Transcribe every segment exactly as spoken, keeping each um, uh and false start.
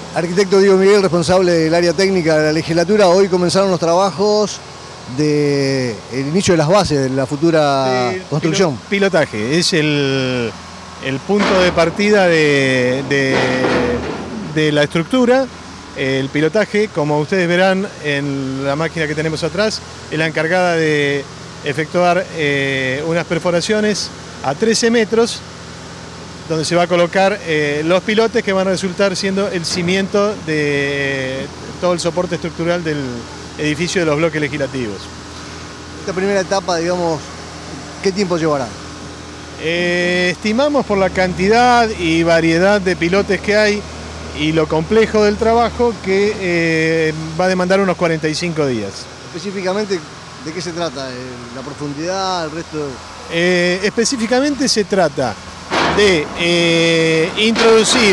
Arquitecto Diego Miguel, responsable del área técnica de la legislatura. Hoy comenzaron los trabajos del inicio de las bases de la futura sí, construcción. Pilotaje, es el, el punto de partida de, de, de la estructura. El pilotaje, como ustedes verán en la máquina que tenemos atrás, es la encargada de efectuar eh, unas perforaciones a trece metros, donde se va a colocar eh, los pilotes que van a resultar siendo el cimiento de todo el soporte estructural del edificio de los bloques legislativos. Esta primera etapa, digamos, ¿qué tiempo llevará? Eh, estimamos por la cantidad y variedad de pilotes que hay y lo complejo del trabajo que eh, va a demandar unos cuarenta y cinco días. Específicamente, ¿de qué se trata? ¿La profundidad, el resto? Eh, específicamente se trata de eh, introducir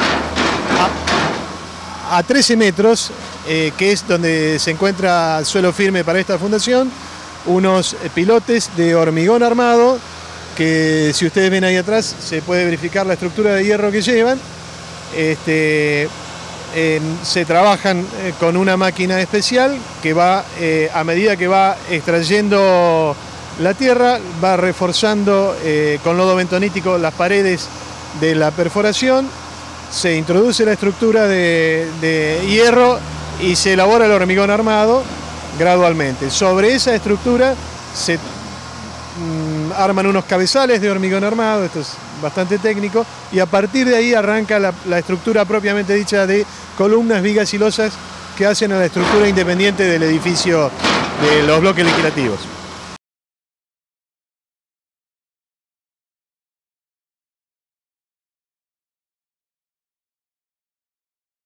a, a trece metros, eh, que es donde se encuentra suelo firme para esta fundación, unos pilotes de hormigón armado, que si ustedes ven ahí atrás se puede verificar la estructura de hierro que llevan. Este, eh, se trabajan eh, con una máquina especial que va, eh, a medida que va extrayendo la tierra, va reforzando eh, con lodo bentonítico las paredes de la perforación, se introduce la estructura de, de hierro y se elabora el hormigón armado gradualmente. Sobre esa estructura se mm, arman unos cabezales de hormigón armado, esto es bastante técnico, y a partir de ahí arranca la, la estructura propiamente dicha de columnas, vigas y losas que hacen a la estructura independiente del edificio de los bloques legislativos.